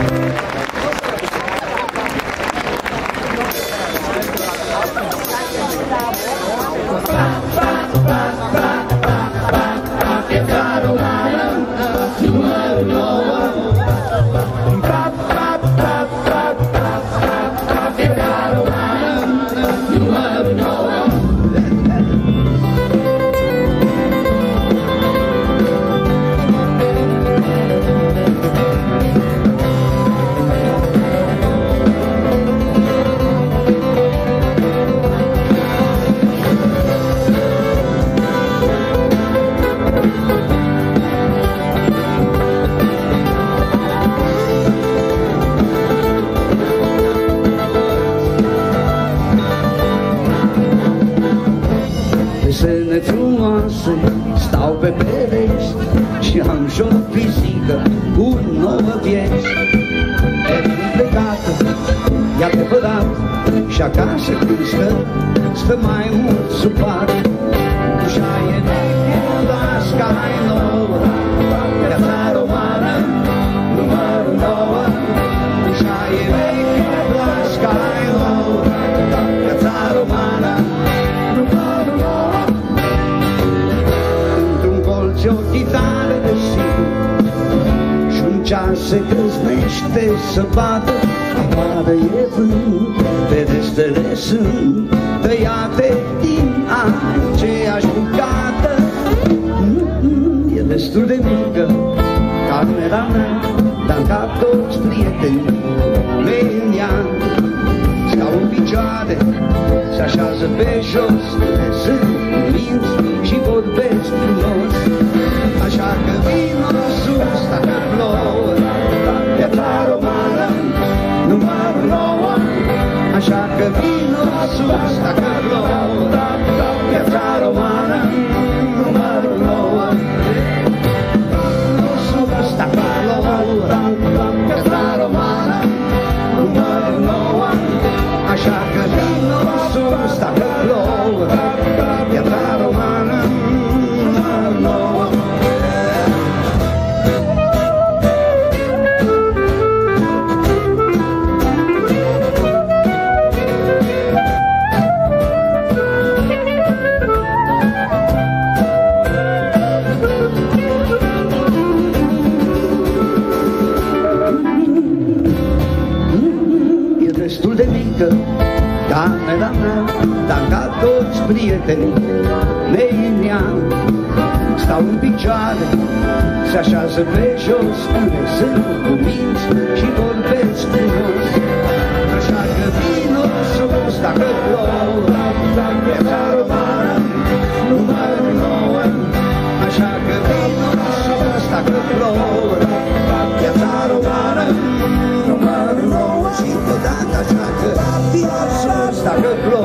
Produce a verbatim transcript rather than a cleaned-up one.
Desene frumoase stau pe pereți și am și o pisică cu nouă vieți. E plecată, i-a tepărat și acasă când stă, stă mai mult supărat. Ușa e veche, dar scara e nouă, viața romană, numărul nouă. Ușa e veche, dar scara e nouă, viața romană, numărul nouă. Într-un colț e o chitară de sigur și-un ceas se crăznește să bată. Afară e vânt, pedestele sunt tăiate din aceeași bucată. E destul de mică camera mea, dar-n cap toți prietenii mei în ea. Stau în picioare, se așează pe jos, sunt minți și vorbesc frumos. Așa că vino sus dacă plouă, viața romană, numărul nouă. Așa că vino sus dacă plouă, viața romană, numărul nouă. Sus dacă plouă, viața romană, numărul nouă. Așa că vino sus dacă plouă, viața romană, numărul nouă. Destul de mică camera mea, dar ca toți prietenii mei în ea. Stau în picioare, se așează pe jos, unde sunt cuminți și vorbesc frumos. Așa că vino sus dacă plouă, viața romană, numărul nouă. Așa că vino sus dacă plouă, viața romană, numărul nouă. Și odată așa că vino sus dacă plouă,